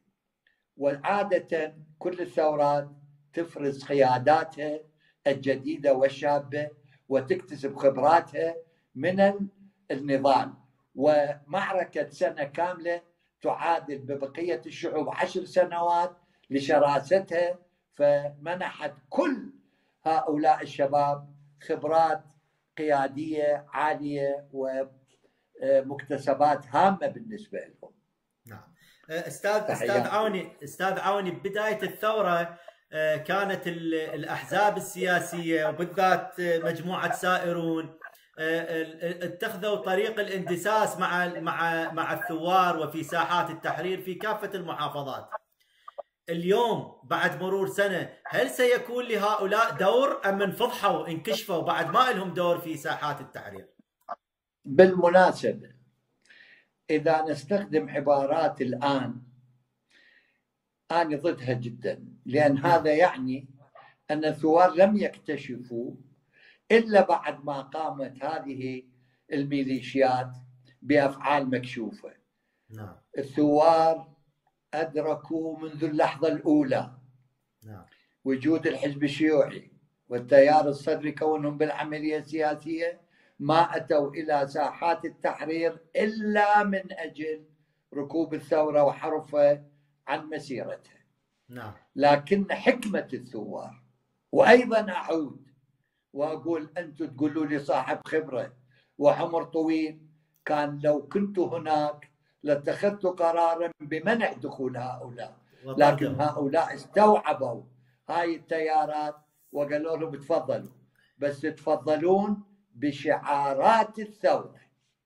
وعاده كل الثورات تفرز قياداتها الجديده والشابه وتكتسب خبراتها من النضال. ومعركه سنه كامله تعادل ببقيه الشعوب عشر سنوات لشراستها، فمنحت كل هؤلاء الشباب خبرات قياديه عاليه ومكتسبات هامه بالنسبه لهم. نعم. استاذ استاذ عوني استاذ عوني بدايه الثوره كانت الاحزاب السياسيه وبالذات مجموعه سائرون اتخذوا طريق الاندساس مع مع مع الثوار وفي ساحات التحرير في كافه المحافظات. اليوم بعد مرور سنه هل سيكون لهؤلاء دور ام انفضحوا انكشفوا بعد ما لهم دور في ساحات التحرير؟ بالمناسبه اذا نستخدم عبارات الان انا ضدها جدا، لان هذا يعني ان الثوار لم يكتشفوا الا بعد ما قامت هذه الميليشيات بافعال مكشوفه. نعم. الثوار ادركوا منذ اللحظه الاولى نعم. وجود الحزب الشيوعي والتيار الصدري كونهم بالعمليه السياسيه، ما اتوا الى ساحات التحرير الا من اجل ركوب الثوره وحرفها عن مسيرتها. نعم. لكن حكمه الثوار، وايضا اعود واقول انتم تقولوا لي صاحب خبره وعمر طويل، كان لو كنت هناك لاتخذت قرارا بمنع دخول هؤلاء، لكن هؤلاء استوعبوا هاي التيارات وقالوا لهم تفضلوا، بس تفضلون بشعارات الثوره.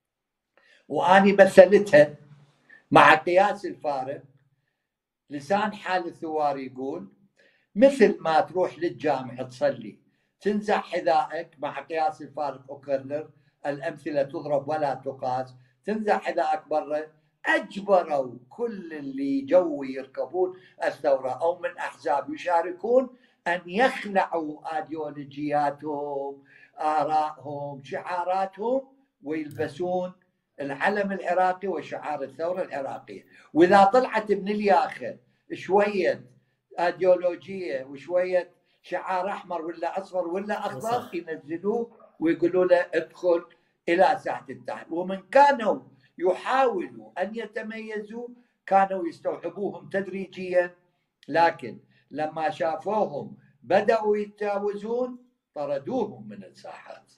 واني مثلتها مع قياس الفارق. لسان حال الثوار يقول مثل ما تروح للجامع تصلي تنزع حذائك، مع قياس الفارق اكرر الأمثلة تضرب ولا تقاس، تنزح إذا أكبر. أجبروا كل اللي جو يركبون الثورة أو من أحزاب يشاركون أن يخلعوا أيديولوجياتهم، آرائهم، شعاراتهم، ويلبسون العلم العراقي وشعار الثورة العراقية. وإذا طلعت من الياخة شوية أيديولوجية وشوية شعار أحمر ولا أصفر ولا أخضر، ينزلوه ويقولوا له ادخل إلى ساحة التحرير. ومن كانوا يحاولوا أن يتميزوا كانوا يستوعبوهم تدريجيا، لكن لما شافوهم بدأوا يتجاوزون طردوهم من الساحات.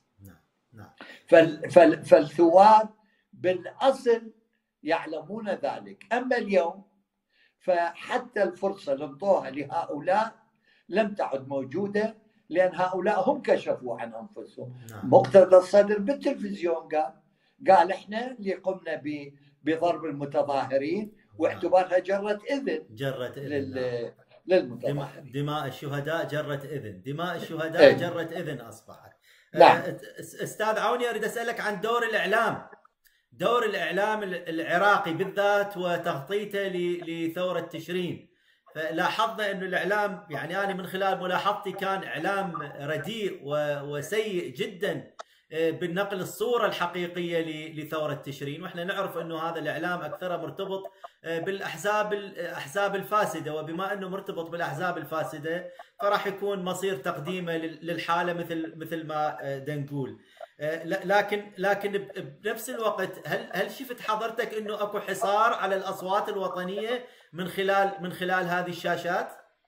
فالثوار بالأصل يعلمون ذلك. أما اليوم فحتى الفرصة اللي انطوها لهؤلاء لم تعد موجودة، لأن هؤلاء هم كشفوا عن أنفسهم. مقتدى الصدر بالتلفزيون قال قال احنا اللي قمنا بضرب المتظاهرين، واعتبارها جرة إذن جرة إذن لل... للمتظاهرين. دماء الشهداء جرة إذن، دماء الشهداء أي. جرة إذن أصبحت. نعم. أستاذ عوني، أريد أسألك عن دور الإعلام، دور الإعلام العراقي بالذات وتغطيته لثورة تشرين. فلاحظنا أنه الإعلام، يعني أنا من خلال ملاحظتي كان إعلام رديء وسيء جدا بالنقل الصورة الحقيقية لثورة تشرين، وإحنا نعرف أنه هذا الإعلام أكثر مرتبط بالأحزاب الأحزاب الفاسدة، وبما أنه مرتبط بالأحزاب الفاسدة فراح يكون مصير تقديمه للحالة مثل مثل ما نقول. لكن لكن بنفس الوقت هل هل شفت حضرتك انه اكو حصار على الاصوات الوطنيه من خلال من خلال هذه الشاشات؟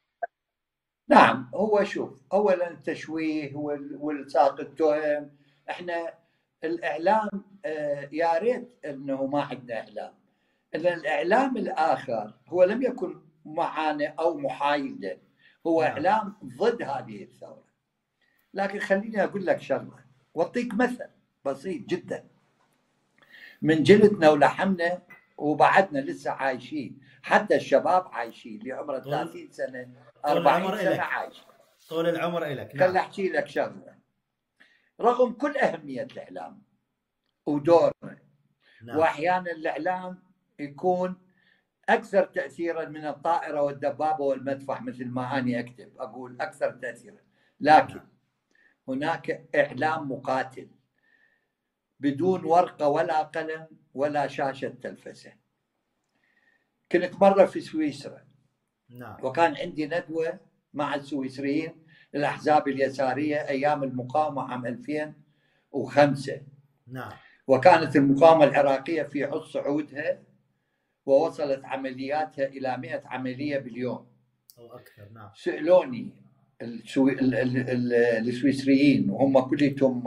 نعم. هو شوف، اولا التشويه والساق التهم. احنا الاعلام يا ريت انه ما عندنا اعلام، ان الاعلام الاخر هو لم يكن معانا او محايدا، هو نعم. اعلام ضد هذه الثوره. لكن خليني اقول لك شغله واعطيك مثل بسيط جدا. من جلدنا ولحمنا وبعدنا لسه عايشين، حتى الشباب عايشين اللي عمره ثلاثين سنه أربعين سنه عايش. طول العمر لك. خل احكي لك شغله. رغم كل اهميه الاعلام ودوره، نعم. واحيانا الاعلام يكون اكثر تاثيرا من الطائره والدبابه والمدفع، مثل ما اني اكتب اقول اكثر تاثيرا، لكن نعم. هناك إعلام مقاتل بدون ورقة ولا قلم ولا شاشة تلفزة. كنت مرة في سويسرا، نعم. وكان عندي ندوة مع السويسريين الأحزاب اليسارية أيام المقاومة عام ألفين وخمسة. نعم. وكانت المقاومة العراقية في عز صعودها، ووصلت عملياتها إلى مئة عملية باليوم أو أكثر. نعم. سألوني السوي... السويسريين، وهم كلهم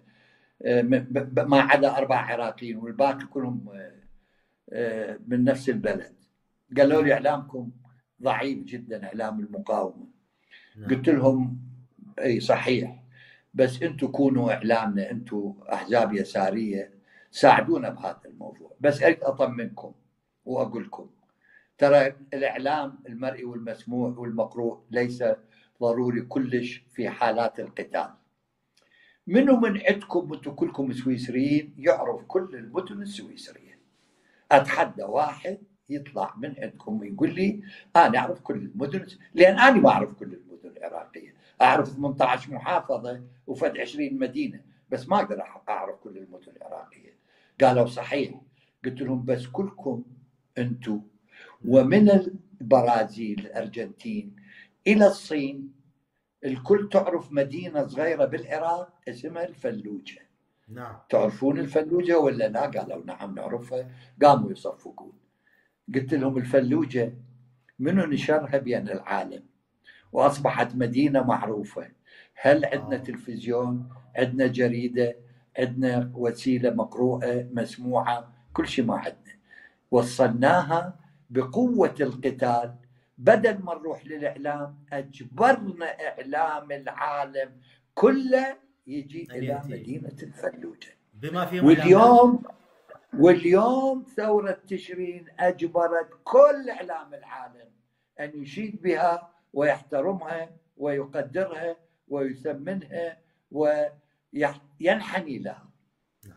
ما عدا أربع عراقيين والباقي كلهم من نفس البلد، قالوا لي إعلامكم ضعيف جدا، إعلام المقاومة. نعم. قلت لهم أي صحيح، بس أنتم كونوا إعلامنا، أنتم أحزاب يسارية، ساعدونا بهذا الموضوع. بس أريد أطمنكم وأقول لكم ترى الإعلام المرئي والمسموع والمقروء ليس ضروري كلش في حالات القتال. منو من عندكم وانتم كلكم سويسريين يعرف كل المدن السويسرية؟ اتحدى واحد يطلع من عندكم ويقول لي انا اعرف كل المدن، لان انا ما اعرف كل المدن العراقية، اعرف ثمانية عشر محافظة وفد عشرين مدينة، بس ما اقدر اعرف كل المدن العراقية. قالوا صحيح. قلت لهم بس كلكم انتم ومن البرازيل الارجنتين الى الصين الكل تعرف مدينه صغيره بالعراق اسمها الفلوجه. نعم. تعرفون الفلوجه ولا لا؟ قالوا نعم نعرفها. قاموا يصفقون. قلت لهم الفلوجه منو نشرها بين العالم واصبحت مدينه معروفه؟ هل عندنا تلفزيون؟ عندنا جريده؟ عندنا وسيله مقروءه مسموعه؟ كل شيء ما عندنا. وصلناها بقوه القتال. بدل ما نروح للإعلام أجبرنا إعلام العالم كله يجي إلى مدينة الفلوجة. بما فيهم واليوم واليوم ثورة تشرين أجبرت كل إعلام العالم أن يشيد بها ويحترمها ويقدرها ويثمنها وينحني لها.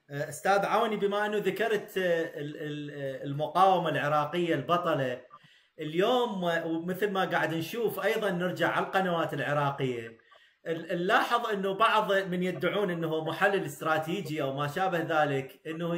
استاذ عوني، بما انه ذكرت المقاومه العراقيه البطله اليوم، ومثل ما قاعد نشوف ايضا نرجع على القنوات العراقيه، نلاحظ انه بعض من يدعون انه محلل استراتيجي او ما شابه ذلك، انه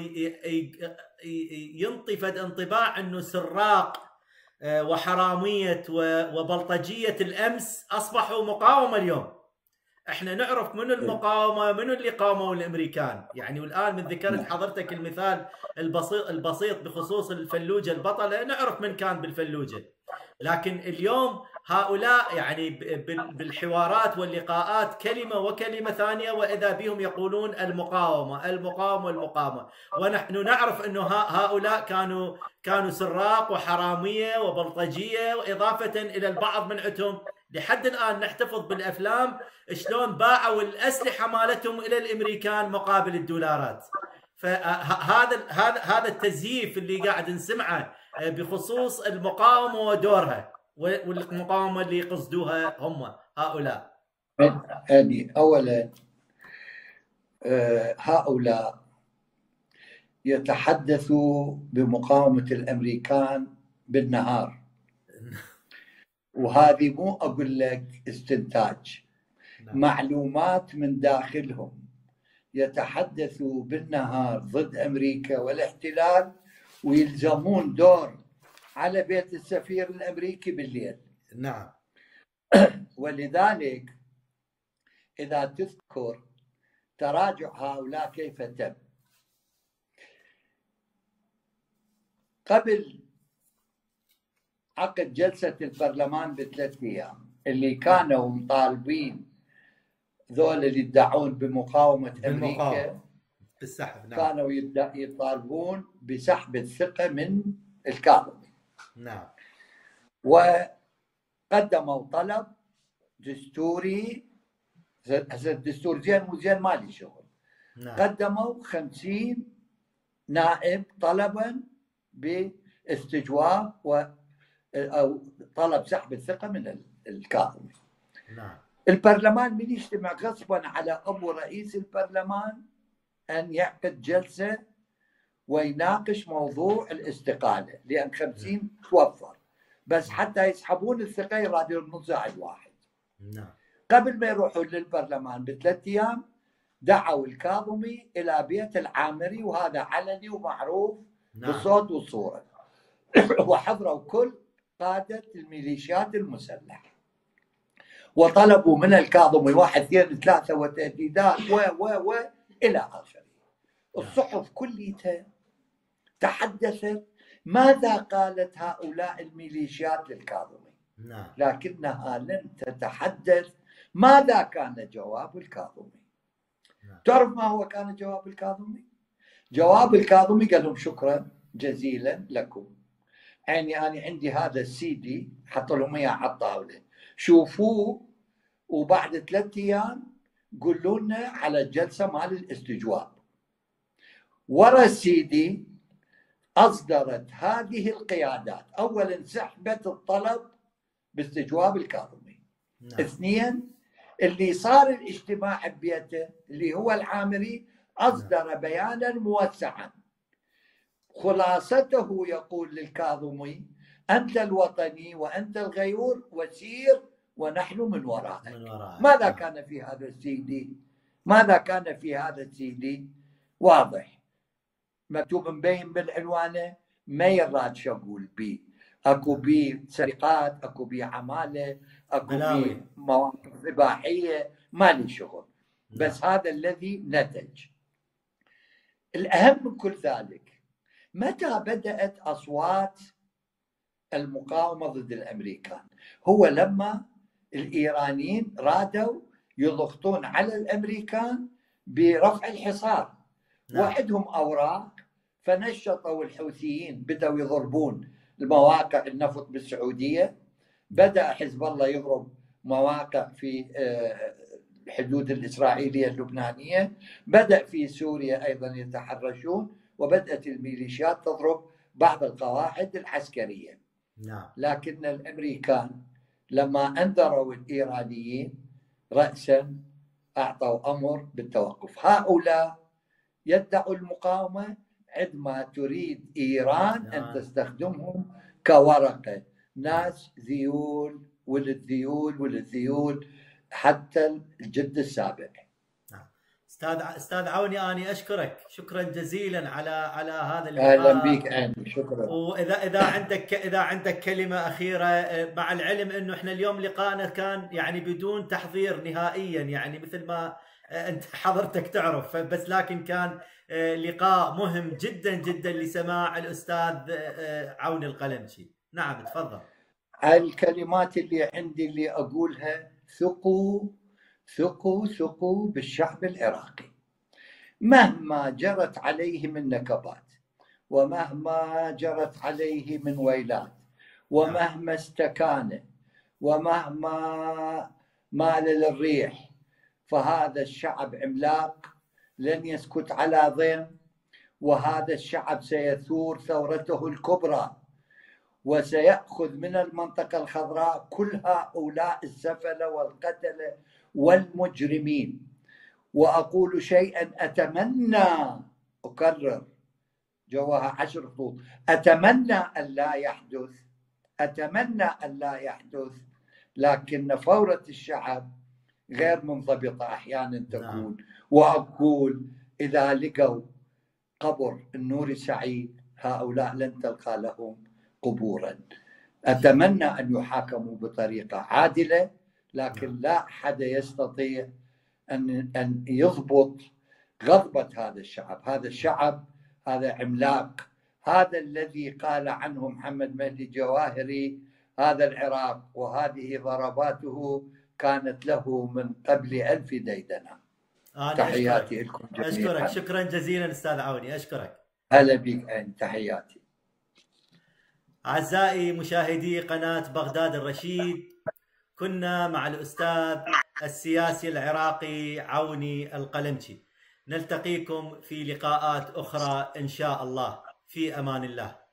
ينطفد انطباع انه سراق وحراميه وبلطجيه الامس اصبحوا مقاومه اليوم. احنا نعرف منو المقاومه، منو اللي قاوموا الامريكان يعني. والان من ذكرت حضرتك المثال البسيط البسيط بخصوص الفلوجه البطله، نعرف من كان بالفلوجه. لكن اليوم هؤلاء يعني بالحوارات واللقاءات كلمه وكلمه ثانيه، واذا بهم يقولون المقاومه المقاومه المقاومه، ونحن نعرف انه هؤلاء كانوا كانوا سراق وحراميه وبلطجيه، واضافه الى البعض منعتهم لحد الان نحتفظ بالافلام شلون باعوا الاسلحه مالتهم الى الامريكان مقابل الدولارات. فهذا هذا هذا التزييف اللي قاعد نسمعه بخصوص المقاومه ودورها، والمقاومه اللي قصدوها هم هؤلاء. يعني اولا هؤلاء يتحدثوا بمقاومه الامريكان بالنهار، وهذه مو اقول لك استنتاج، معلومات من داخلهم. يتحدثوا بالنهار ضد امريكا والاحتلال، ويلزمون دور على بيت السفير الامريكي بالليل. نعم. ولذلك اذا تذكر تراجع هؤلاء كيف تم. قبل عقد جلسة البرلمان بثلاث أيام اللي كانوا مطالبين ذول اللي يدعون بمقاومة أمريكا بالسحب، نعم. كانوا يطالبون بسحب الثقة من الكاظمي. نعم. وقدموا طلب دستوري. هسه الدستور زين مو زين مالي شغل. نعم. قدموا خمسين نائب طلبا باستجواب و أو طلب سحب الثقة من الكاظمي. نعم. البرلمان من يجتمع غصبا على أبو رئيس البرلمان أن يعقد جلسة ويناقش موضوع الاستقالة، لأن خمسين توفر، بس حتى يسحبون الثقة يرادون مزاعد واحد. نعم. قبل ما يروحوا للبرلمان بثلاث أيام دعوا الكاظمي إلى بيت العامري، وهذا علني ومعروف. نعم. بالصوت والصورة. وحضروا كل قادة الميليشيات المسلحة وطلبوا من الكاظمي واحد اثنين ثلاثة وتهديدات و و و إلى آخره. الصحف كلها تحدثت ماذا قالت هؤلاء الميليشيات للكاظمي، لكنها لم تتحدث ماذا كان جواب الكاظمي. تعرف ما هو كان جواب الكاظمي؟ جواب الكاظمي قال لهم شكرا جزيلا لكم، يعني أنا عندي هذا السيدي، حط لهم إياه على الطاولة، شوفوه وبعد ثلاثة أيام قولوا لنا على الجلسة مال الاستجواب. ورا السيدي أصدرت هذه القيادات، أولا سحبت الطلب باستجواب الكاظمي. نعم. اثنين، اللي صار الاجتماع ببيته اللي هو العامري أصدر نعم. بيانا موسعا خلاصته يقول للكاظمي أنت الوطني وأنت الغيور وسير ونحن من وراءك. من وراء. ماذا كان في هذا السيدي؟ ماذا كان في هذا السيدي؟ واضح مكتوب مبين بالعنوانه، ما يراد شو اقول بيه. اكو بيه سرقات، اكو بيه عماله، اكو بيه مواقف اباحيه، مالي شغل. بس لا. هذا الذي نتج. الاهم من كل ذلك متى بدأت أصوات المقاومة ضد الأمريكان؟ هو لما الإيرانيين رادوا يضغطون على الأمريكان برفع الحصار. نعم. وعندهم أوراق، فنشطوا الحوثيين، بدأوا يضربون المواقع النفط بالسعودية، بدأ حزب الله يضرب مواقع في الحدود الإسرائيلية اللبنانية، بدأ في سوريا أيضا يتحرشون، وبدأت الميليشيات تضرب بعض القواعد العسكرية. نعم. لكن الأمريكان لما أنذروا الإيرانيين رأسا أعطوا أمر بالتوقف. هؤلاء يدعوا المقاومة عندما تريد إيران أن تستخدمهم كورقة، ناس ذيول ولد ذيول ولد ذيول حتى الجد السابع. استاذ استاذ عوني، اني اشكرك شكرا جزيلا على على هذا اللقاء. اهلا بك عندي، شكرا. واذا اذا عندك اذا عندك كلمه اخيره، مع العلم انه احنا اليوم لقاءنا كان يعني بدون تحضير نهائيا، يعني مثل ما انت حضرتك تعرف، بس لكن كان لقاء مهم جدا جدا لسماع الاستاذ عوني القلمشي. نعم تفضل. الكلمات اللي عندي اللي اقولها: ثقوا ثقوا ثقوا بالشعب العراقي، مهما جرت عليه من نكبات، ومهما جرت عليه من ويلات، ومهما استكان، ومهما مال للريح، فهذا الشعب عملاق لن يسكت على ضيم، وهذا الشعب سيثور ثورته الكبرى، وسيأخذ من المنطقة الخضراء كل هؤلاء السفلة والقتلة والمجرمين. وأقول شيئا أتمنى، أكرر جواها عشر خطوط، أتمنى أن لا يحدث، أتمنى أن لا يحدث، لكن فورة الشعب غير منضبطة أحيانا تكون. وأقول إذا لقوا قبر النور سعيد هؤلاء لن تلقى لهم قبورا. أتمنى أن يحاكموا بطريقة عادلة، لكن لا أحد يستطيع أن أن يضبط غضبة هذا الشعب. هذا الشعب هذا عملاق، هذا الذي قال عنه محمد مهدي الجواهري: هذا العراق وهذه ضرباته كانت له من قبل ألف ديدنة. تحياتي لكم جميعا. أشكرك شكرا جزيلا أستاذ عوني، أشكرك. هلا بك، تحياتي. أعزائي مشاهدي قناة بغداد الرشيد، كنا مع الأستاذ السياسي العراقي عوني القلمشي. نلتقيكم في لقاءات أخرى إن شاء الله. في أمان الله.